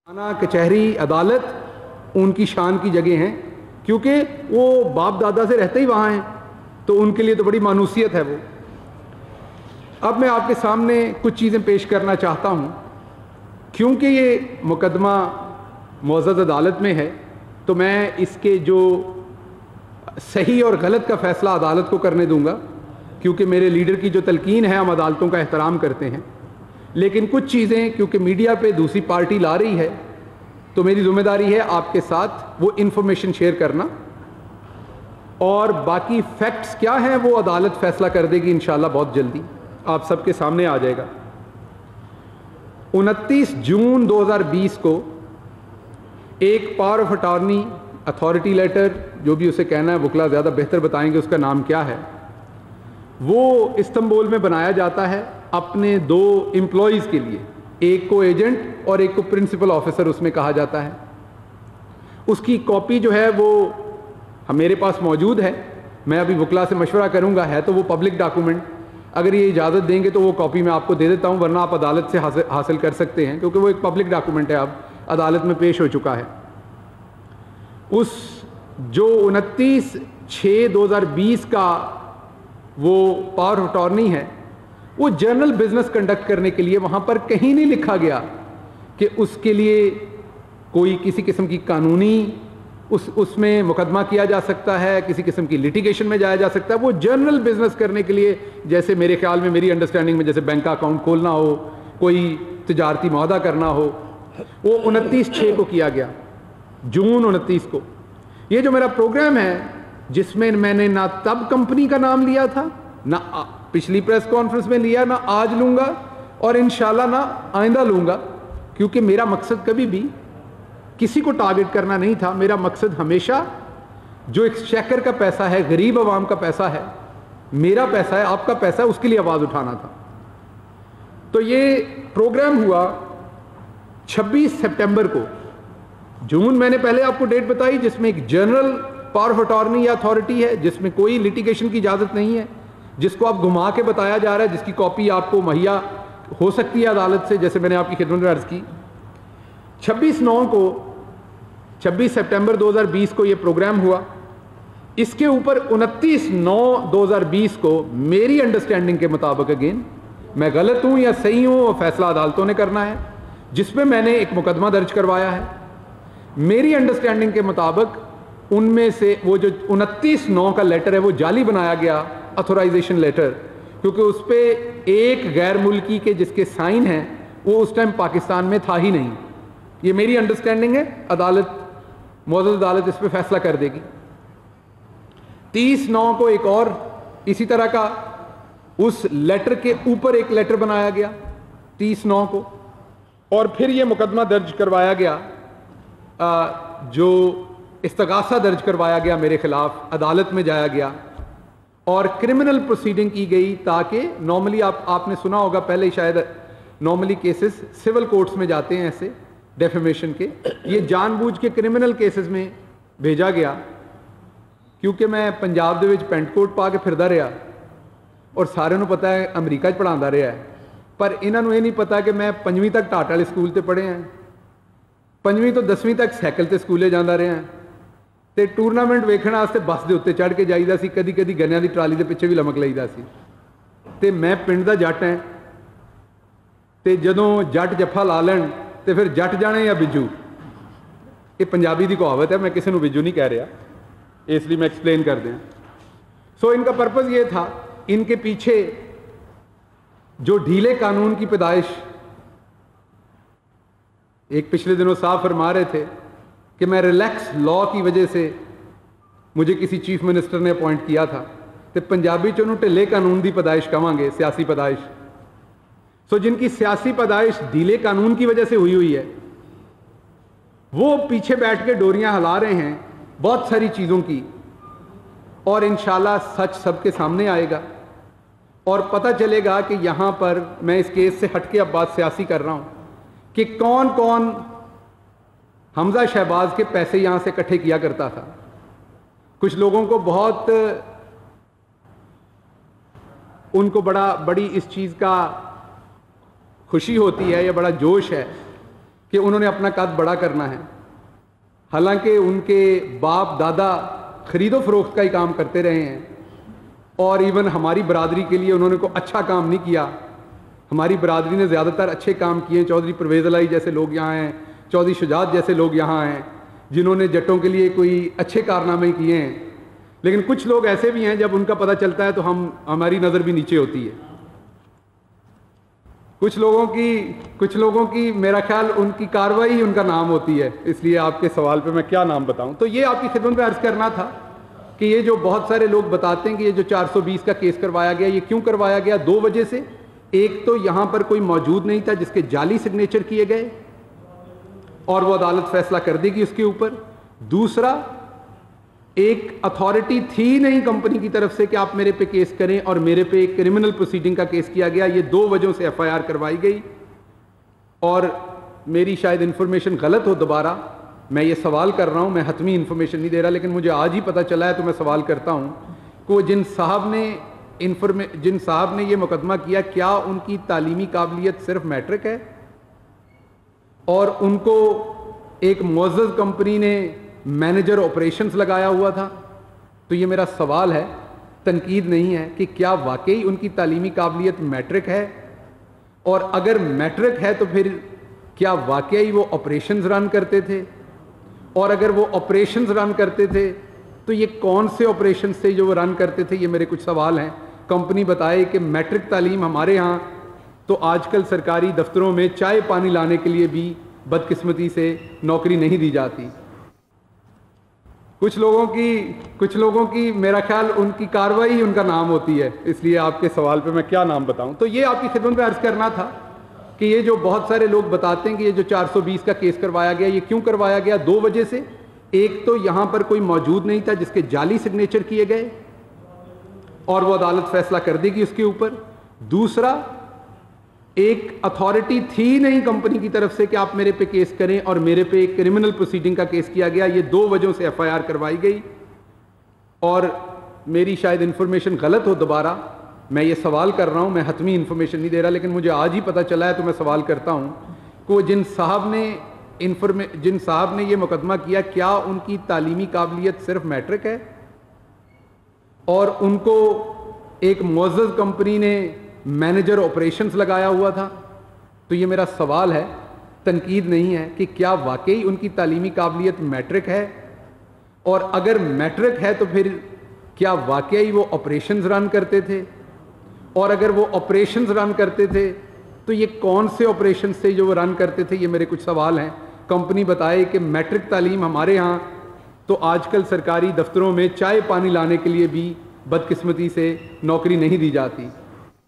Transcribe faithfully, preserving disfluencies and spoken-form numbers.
थाना, कचहरी, अदालत उनकी शान की जगह हैं, क्योंकि वो बाप दादा से रहते ही वहाँ हैं, तो उनके लिए तो बड़ी मानूसियत है वो। अब मैं आपके सामने कुछ चीज़ें पेश करना चाहता हूँ। क्योंकि ये मुकदमा मुअज़्ज़ज़ अदालत में है, तो मैं इसके जो सही और गलत का फ़ैसला अदालत को करने दूंगा, क्योंकि मेरे लीडर की जो तलकीन है, हम अदालतों का एहतराम करते हैं। लेकिन कुछ चीज़ें क्योंकि मीडिया पे दूसरी पार्टी ला रही है, तो मेरी ज़िम्मेदारी है आपके साथ वो इन्फॉर्मेशन शेयर करना, और बाकी फैक्ट्स क्या हैं वो अदालत फ़ैसला कर देगी इंशाल्लाह, बहुत जल्दी आप सबके सामने आ जाएगा। उनतीस जून दो हज़ार बीस को एक power of attorney authority letter, जो भी उसे कहना है, वकला ज़्यादा बेहतर बताएंगे उसका नाम क्या है, वो इस्तांबुल में बनाया जाता है अपने दो एम्प्लॉइज़ के लिए, एक को एजेंट और एक को प्रिंसिपल ऑफिसर उसमें कहा जाता है। उसकी कॉपी जो है वो मेरे पास मौजूद है, मैं अभी वकला से मशवरा करूंगा, है तो वो पब्लिक डॉक्यूमेंट, अगर ये इजाज़त देंगे तो वो कॉपी मैं आपको दे देता हूं, वरना आप अदालत से हासिल हासिल कर सकते हैं, क्योंकि वो एक पब्लिक डॉक्यूमेंट है, अब अदालत में पेश हो चुका है। उस जो उनतीस छः दो हज़ार बीस का वो पावर ऑफ अटॉर्नी है, वो जनरल बिजनेस कंडक्ट करने के लिए, वहाँ पर कहीं नहीं लिखा गया कि उसके लिए कोई किसी किस्म की कानूनी उस उसमें मुकदमा किया जा सकता है, किसी किस्म की लिटिगेशन में जाया जा सकता है। वो जनरल बिजनेस करने के लिए, जैसे मेरे ख्याल में, मेरी अंडरस्टैंडिंग में, जैसे बैंक का अकाउंट खोलना हो, कोई तिजारती मुआहदा करना हो, वो उनतीस छः को किया गया, जून उनतीस को। ये जो मेरा प्रोग्राम है, जिसमें मैंने ना तब कंपनी का नाम लिया था, ना पिछली प्रेस कॉन्फ्रेंस में लिया, ना आज लूँगा, और इंशाल्लाह ना आइंदा लूँगा, क्योंकि मेरा मकसद कभी भी किसी को टारगेट करना नहीं था। मेरा मकसद हमेशा जो एक्सचेकर का पैसा है, गरीब आवाम का पैसा है, मेरा पैसा है, आपका पैसा है, उसके लिए आवाज़ उठाना था। तो ये प्रोग्राम हुआ छब्बीस सितंबर को। जून मैंने पहले आपको डेट बताई, जिसमें एक जनरल पावर ऑफ अटॉर्नी या अथॉरिटी है, जिसमें कोई लिटिगेशन की इजाज़त नहीं है, जिसको आप घुमा के बताया जा रहा है, जिसकी कॉपी आपको मुहैया हो सकती है अदालत से, जैसे मैंने आपकी खिदमत में अर्ज़ की। छब्बीस नौ को छब्बीस सितंबर दो हज़ार बीस को ये प्रोग्राम हुआ। इसके ऊपर उनतीस नौ दो हज़ार बीस को मेरी अंडरस्टैंडिंग के मुताबिक, अगेन मैं गलत हूँ या सही हूँ, वो फैसला अदालतों ने करना है, जिसमें मैंने एक मुकदमा दर्ज करवाया है। मेरी अंडरस्टैंडिंग के मुताबिक उनमें से वो जो उनतीस नौ का लेटर है, वो जाली बनाया गया, अथोराइजेशन लेटर, क्योंकि उस पर एक गैर मुल्की के जिसके साइन हैं, वो उस टाइम पाकिस्तान में था ही नहीं। ये मेरी अंडरस्टैंडिंग है, अदालत, मुअज़्ज़ज़ अदालत इस पर फैसला कर देगी। तीस नौ को एक और इसी तरह का उस लेटर के ऊपर एक लेटर बनाया गया, तीस नौ को, और फिर ये मुकदमा दर्ज करवाया गया, आ, जो इस्तगासा दर्ज करवाया गया मेरे खिलाफ, अदालत में जाया गया और क्रिमिनल प्रोसीडिंग की गई, ताकि नॉर्मली आप आपने सुना होगा पहले, शायद नॉर्मली केसेस सिविल कोर्ट्स में जाते हैं ऐसे डेफेमेशन के, ये जानबूझ के क्रिमिनल केसेस में भेजा गया, क्योंकि मैं पंजाब दे विच पेंट कोट पा के फिरदा रहा, और सारे नूं पता है अमरीका च पढ़ांदा रहा है, पर इन्हां नूं ये नहीं पता कि मैं पंजवीं तक ढाट वाले स्कूल ते पढ़े हैं, पंजवीं तो दसवीं तक सैकल ते स्कूले जांदा रहा है, ते टूरनामेंट वेखण वास्ते बस दे उत्ते चढ़ के जाईदा सी, कदी कदी गन्नियां दी ट्राली दे पिछे भी लमक लईदा सी। ते मैं पिंड दा जट है, ते जदों जट जफ्फा ला लैण ते फिर जट जाने या बिजू, ये पंजाबी की कहावत है, मैं किसी को बिजू नहीं कह रहा, इसलिए मैं एक्सप्लेन कर दें। सो इनका पर्पज़ ये था, इनके पीछे जो ढीले कानून की पैदाइश, एक पिछले दिनों साफ फरमा रहे थे कि मैं रिलैक्स लॉ की वजह से मुझे किसी चीफ मिनिस्टर ने अपॉइंट किया था, तो पंजाबी च उन्होंने ढिले कानून की पैदाइश कहांगे, सियासी पैदाइश। सो जिनकी सियासी पैदाइश ढीले कानून की वजह से हुई हुई है, वो पीछे बैठ के डोरियां हिला रहे हैं बहुत सारी चीज़ों की, और इंशाल्लाह सच सबके सामने आएगा और पता चलेगा कि यहाँ पर मैं इस केस से हटके अब बात सियासी कर रहा हूँ कि कौन कौन हमजा शहबाज के पैसे यहाँ से इकट्ठे किया करता था। कुछ लोगों को बहुत, उनको बड़ा बड़ी इस चीज़ का खुशी होती है या बड़ा जोश है کہ انہوں نے اپنا قد بڑا کرنا ہے، حالانکہ ان کے باپ دادا خرید و فروخت کا ہی کام کرتے رہے ہیں، اور ایون ہماری برادری کے لیے انہوں نے کوئی اچھا کام نہیں کیا. ہماری برادری نے زیادہ تر اچھے کام کیے ہیں. چودھری پرویز الہی جیسے لوگ یہاں ہیں، چودھری شجاعت جیسے لوگ یہاں ہیں جنہوں نے جٹوں کے لیے کوئی اچھے کارنامے کیے ہیں. لیکن کچھ لوگ ایسے بھی ہیں جب ان کا پتہ چلتا ہے تو ہم ہماری نظر بھی نیچے ہوتی ہے. کچھ لوگوں کی کچھ لوگوں کی میرا خیال ان کی کارروائی ان کا نام ہوتی ہے. اس لیے آپ کے سوال پہ میں کیا نام بتاؤں. تو یہ آپ کی خدمت میں عرض کرنا تھا کہ یہ جو بہت سارے لوگ بتاتے ہیں کہ یہ جو چار سو بیس کا کیس کروایا گیا، یہ کیوں کروایا گیا؟ دو وجہ سے. ایک تو یہاں پر کوئی موجود نہیں تھا جس کے جعلی سگنیچر کیے گئے اور وہ عدالت فیصلہ کر دے گی اس کے اوپر. دوسرا، ایک اتھارٹی تھی نہیں کمپنی کی طرف سے کہ آپ میرے پہ کیس کریں، اور میرے پہ ایک کرمنل پروسیڈنگ کا کیس کیا گیا. یہ دو وجہوں سے ایف آئی آر کروائی گئی. اور میری شاید انفارمیشن غلط ہو، دوبارہ میں یہ سوال کر رہا ہوں، میں حتمی انفارمیشن نہیں دے رہا، لیکن مجھے آج ہی پتہ چلا ہے تو میں سوال کرتا ہوں کہ وہ جن صاحب نے انفارمے جن صاحب نے یہ مقدمہ کیا، کیا ان کی تعلیمی قابلیت صرف میٹرک ہے اور ان کو ایک معزز کمپنی نے مینیجر آپریشنز لگایا ہوا تھا؟ تو یہ میرا سوال ہے، تنقید نہیں ہے، کہ کیا واقعی ان کی تعلیمی قابلیت میٹرک ہے؟ اور اگر میٹرک ہے تو پھر کیا واقعی وہ آپریشنز رن کرتے تھے؟ اور اگر وہ آپریشنز رن کرتے تھے تو یہ کون سے آپریشنز تھے جو وہ رن کرتے تھے؟ یہ میرے کچھ سوال ہیں. کمپنی بتائے کہ میٹرک تعلیم ہمارے ہاں تو آج کل سرکاری دفتروں میں چائے پانی لانے کے لیے بھی بدقسمتی سے نوکری نہیں دی جاتی. کچھ لوگوں کی کچھ لوگوں کی میرا خیال ان کی کارروائی ان کا نام ہوتی ہے. اس لیے آپ کے سوال پہ میں کیا نام بتاؤں. تو یہ آپ کی خدمت میں عرض کرنا تھا کہ یہ جو بہت سارے لوگ بتاتے ہیں کہ یہ جو چار سو بیس کا کیس کروایا گیا، یہ کیوں کروایا گیا؟ دو وجہ سے. ایک تو یہاں پر کوئی موجود نہیں تھا جس کے جعلی سگنیچر کیے گئے اور وہ عدالت فیصلہ کر دے گی اس کے اوپر. دوسرا، ایک اتھارٹی تھی نہیں کمپنی کی طرف سے کہ آپ میرے پہ کیس کریں، اور میرے پہ ایک کرمنل پروسیڈنگ کا کیس کیا گیا. یہ دو وجہوں سے ایف آئی آر کروائی گئی. اور میری شاید انفارمیشن غلط ہو، دوبارہ میں یہ سوال کر رہا ہوں، میں حتمی انفارمیشن نہیں دے رہا، لیکن مجھے آج ہی پتہ چلا ہے تو میں سوال کرتا ہوں کہ وہ جن صاحب نے انفارمے جن صاحب نے یہ مقدمہ کیا، کیا ان کی تعلیمی قابلیت صرف میٹرک ہے اور ان کو ایک معزز کمپنی نے مینیجر آپریشنز لگایا ہوا تھا؟ تو یہ میرا سوال ہے، تنقید نہیں ہے، کہ کیا واقعی ان کی تعلیمی قابلیت میٹرک ہے؟ اور اگر میٹرک ہے تو پھر کیا واقعی وہ آپریشنز رن کرتے تھے؟ اور اگر وہ آپریشنز رن کرتے تھے تو یہ کون سے آپریشنز تھے جو وہ رن کرتے تھے؟ یہ میرے کچھ سوال ہیں. کمپنی بتائے کہ میٹرک تعلیم ہمارے ہاں تو آج کل سرکاری دفتروں میں چائے پانی لانے کے لیے بھی بدقسمتی سے نوکری نہیں دی جاتی.